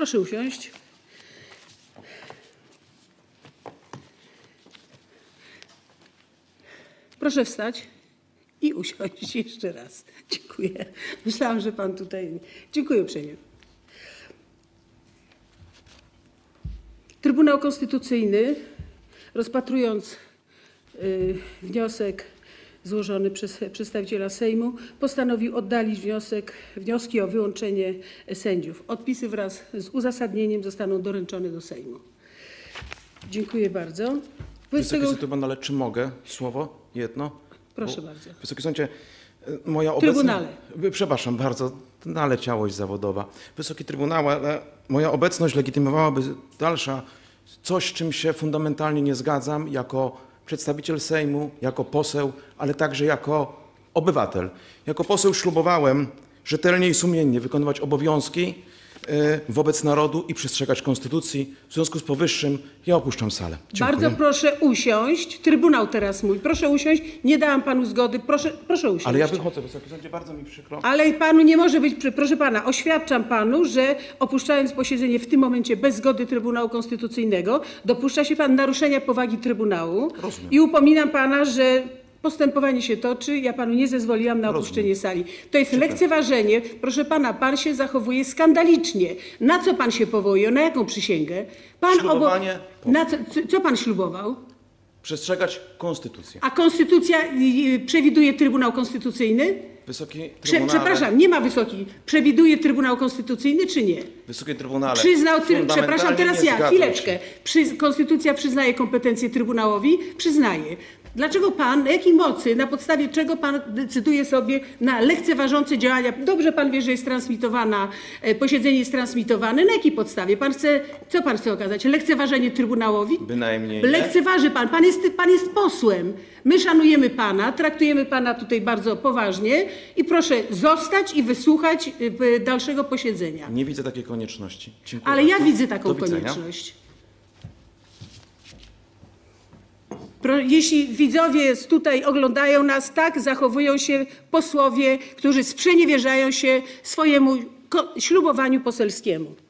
Proszę usiąść. Proszę wstać i usiąść jeszcze raz. Dziękuję. Myślałam, że pan tutaj... Dziękuję uprzejmie. Trybunał Konstytucyjny, rozpatrując wniosek złożony przez przedstawiciela Sejmu, postanowił oddalić wnioski o wyłączenie sędziów. Odpisy wraz z uzasadnieniem zostaną doręczone do Sejmu. Dziękuję bardzo. Wysoki Trybunale, czy mogę słowo? Jedno? Proszę bardzo. Wysoki Sądzie, moja obecność... Trybunale. Przepraszam bardzo, naleciałość zawodowa. Wysoki Trybunale, moja obecność legitymowałaby dalsza coś, z czym się fundamentalnie nie zgadzam jako przedstawiciel Sejmu, jako poseł, ale także jako obywatel. Jako poseł ślubowałem rzetelnie i sumiennie wykonywać obowiązki wobec narodu i przestrzegać konstytucji. W związku z powyższym ja opuszczam salę. Dziękuję. Bardzo proszę usiąść. Trybunał teraz mówi. Proszę usiąść. Nie dałam panu zgody. Proszę usiąść. Ale ja wychodzę, Wysoki Sądzie, bardzo mi przykro. Ale panu nie może być, proszę pana, oświadczam panu, że opuszczając posiedzenie w tym momencie bez zgody Trybunału Konstytucyjnego, dopuszcza się pan naruszenia powagi Trybunału. Rozumiem. I upominam pana, że postępowanie się toczy, ja panu nie zezwoliłam na opuszczenie sali. To jest lekceważenie. Proszę pana, pan się zachowuje skandalicznie. Na co pan się powołuje? Na jaką przysięgę? Pan Ślubowanie. co pan ślubował? Przestrzegać konstytucję. A konstytucja przewiduje Trybunał Konstytucyjny? Wysoki Trybunale. Przepraszam, nie ma wysoki. Przewiduje Trybunał Konstytucyjny, czy nie? Wysoki Trybunale. Przepraszam, teraz ja, chwileczkę. Się. Konstytucja przyznaje kompetencje Trybunałowi? Przyznaje. Dlaczego pan, na jakiej mocy, na podstawie czego pan decyduje sobie na lekceważące działania? Dobrze pan wie, że jest transmitowana, posiedzenie jest transmitowane. Na jakiej podstawie? Co pan chce okazać? Lekceważenie Trybunałowi? Bynajmniej nie. Lekceważy pan. Pan jest posłem. My szanujemy pana, traktujemy pana tutaj bardzo poważnie i proszę zostać i wysłuchać dalszego posiedzenia. Nie widzę takiej konieczności. Dziękuję Ale ja bardzo. widzę taką Do widzenia. konieczność. Jeśli widzowie tutaj oglądają nas, tak zachowują się posłowie, którzy sprzeniewierzają się swojemu ślubowaniu poselskiemu.